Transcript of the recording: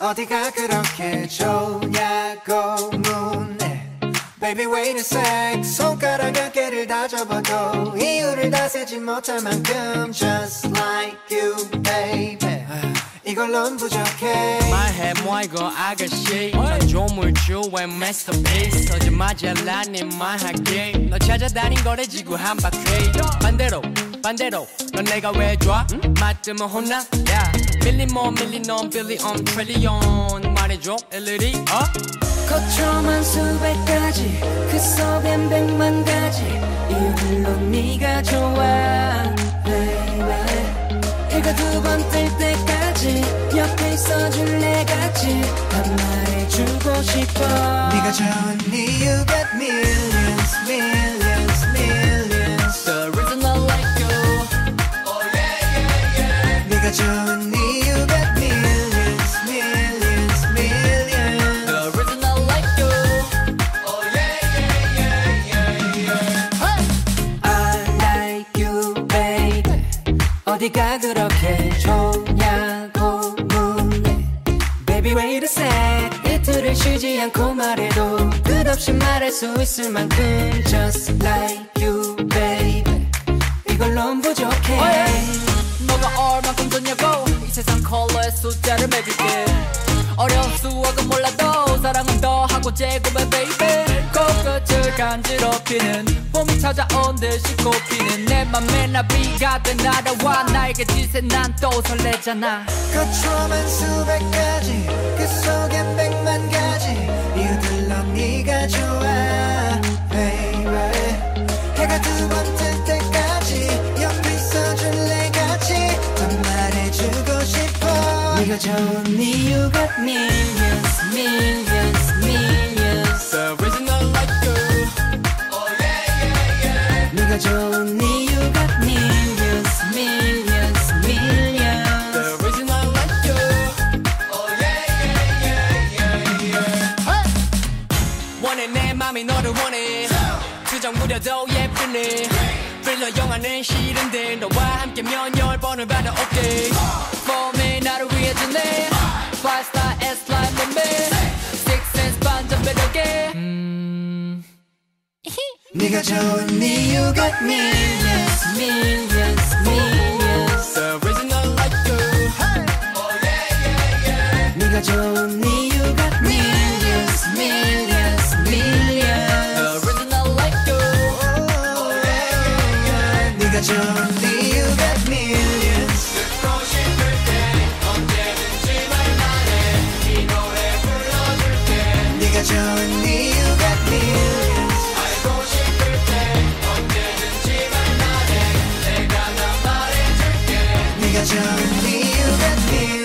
어디가 그렇게 좋냐고 묻네. Baby wait a sec. 손가락 몇 개를 다 접어도 이유를 다 세지 못할 만큼 Just like you baby 이걸론 부족해. 말해 뭐 이거 아가씨 넌 조물주의 masterpiece 서지마잘라니 말할게 너 찾아다닌 거래 지구 한 바퀴 반대로 넌 내가 왜 좋아? 맞으면 혼나? Yeah. 밀리모 밀리놈 빌리온 트릴리온 말해줘 일일이 거쳐만 수백 가지 그 속엔 백만 가지 이유들로 네가 좋아 baby 해가 두 번 뜰 때까지 옆에 있어줄래 같이 난 말해주고 싶어. 네가 좋은 이유 got millions millions millions The reason I like you Oh yeah yeah yeah 네가 좋은 이유 got millions millions millions The reason I like you Oh yeah yeah yeah yeah yeah I like you baby 어디가 그렇게 좋냐고 묻네. Baby wait a sec. 이틀을 쉬지 않고 말해도 끝없이 말할 수 있을 만큼 Just like you baby 이걸론 부족해. 너가 얼만큼 좋냐고 이 세상 컬러의 숫자를 매길게 어려운 수학은 몰라도 사랑은 더 하고 제곱해 baby 코끝을 간지럽히는 봄이 찾아온 듯이 꽃피는 내 맘에 나비가 돼 날아와 나에게 지새 난 또 설레잖아. 거쳐만 수백 가지 그 속엔 백만 가지 이유들로 네가 좋아 baby 해가 두 번 뜰 때까지 옆에 있어줄래 같이 더 말해주고 싶어. 네가 좋은 이유 got millions millions millions The reason I like you Oh yeah yeah yeah 네가 좋은 이유 got millions millions millions The reason I like you Oh yeah yeah yeah yeah 원해 내 맘이 너를 원해 수정 부려도 예쁘네 필러 영화는 싫은데 너와 함께 몇 열 번을 받아 올게 봄에 나를 위해 주네 Five star S like 몸매 Six sense 반전 매력에 네가 좋은 이유 got millions millions millions The reason I like you Oh yeah yeah yeah 네가 좋은 이유 got millions millions millions The reason I like you Oh yeah yeah yeah 네가 좋은 이유 got millions 듣고 싶을 때 언제든지 말만 해이 노래 불러줄게 네가 좋은 이유 got millions 알고 싶을 때 언제든지 말만 해 내가 다 말해줄게 네가 좋은 이유 got millions